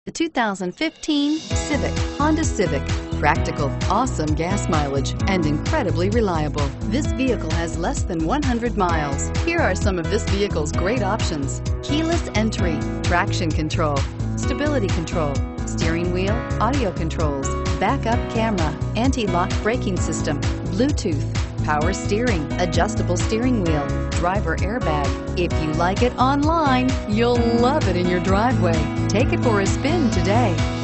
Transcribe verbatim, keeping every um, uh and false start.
The two thousand fifteen Civic, Honda Civic. Practical, awesome gas mileage, and incredibly reliable. This vehicle has less than one hundred miles. Here are some of this vehicle's great options: keyless entry, traction control, stability control, steering wheel audio controls, backup camera, anti-lock braking system, Bluetooth, power steering, adjustable steering wheel, driver airbag. If you like it online, you'll love it in your driveway. Take it for a spin today.